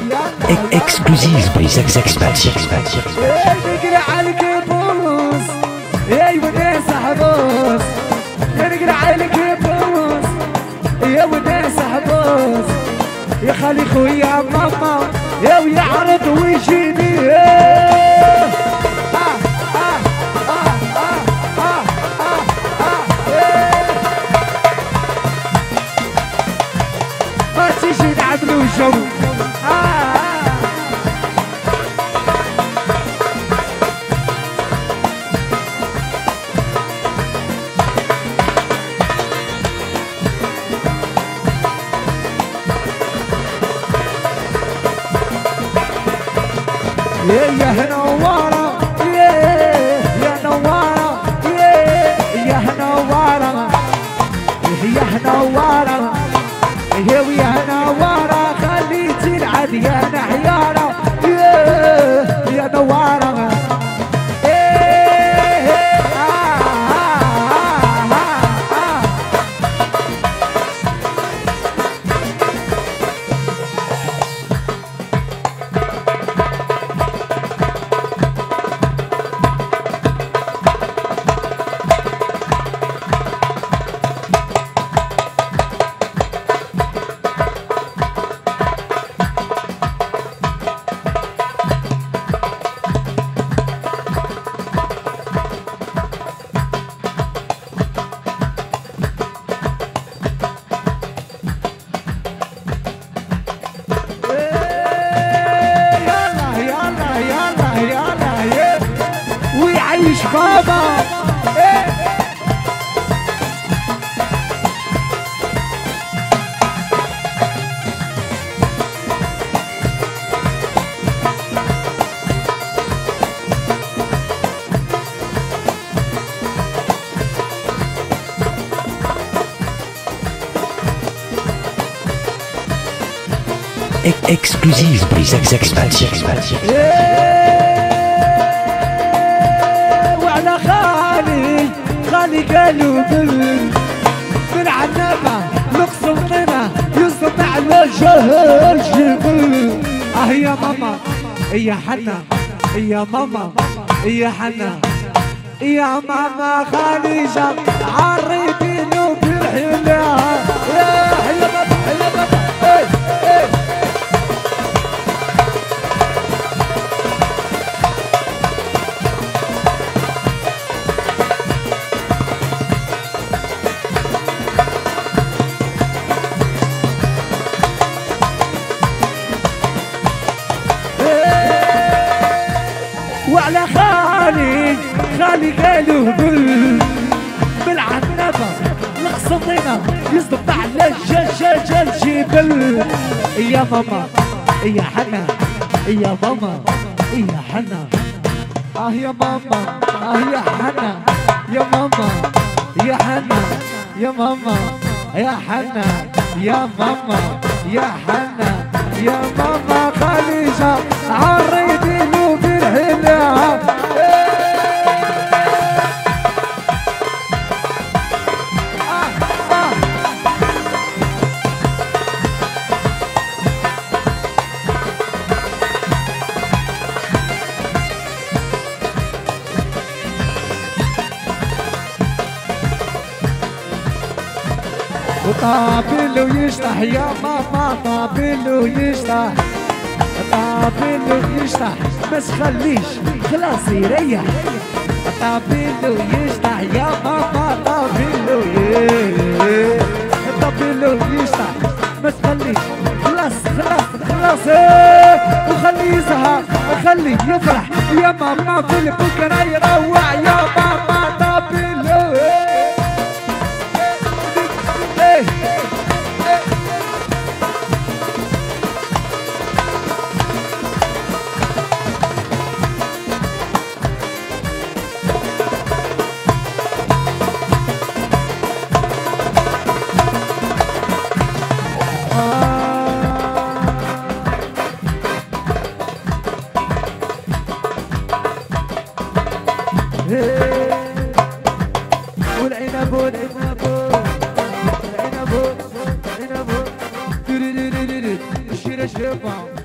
اكسكلوزيف باي زكزكسبات. نقرا عليك بوس يا وناس حبوس، نقرا عليك بوس يا وناس حبوس، يا خالي خويا ماما يا ويعرض ويجيني ما تيجي نعملو جو يا نوارة يا نوارة يا نوارة يا نوارة يا نوارة خليتي العديانة حيارة يا نوارة ويعيش بابا اكسكلوزيف باي زكزكسبات. وعلى خالي قالوا من عنابة نقسم لنا يصنع الوجه الجبل يا ماما يا حنا يا ماما يا حنا يا ماما خاليجة عريتينو بالحلا يا بابا يا بابا وعلى خالي قالوا بالعنبة القصدينة يصدق على الجبل يا ماما يا حنا يا ماما يا حنا يا ماما يا حنا يا ماما يا حنا يا ماما يا حنا يا ماما يا حنا يا ماما خاليجة عريتينو بالحلا طابل ويشطح يا ماما طابل ويشطح طابل ويشطح ما تخليش خلاص يريح طابل ويشطح يا ماما طابل ويشطح ما تخليش خلاص وخلي يزهق خلي يفرح يا ماما في البكرة يروع يا ماما طابل والعنب والعنب العنب العنب الشيرة شرفة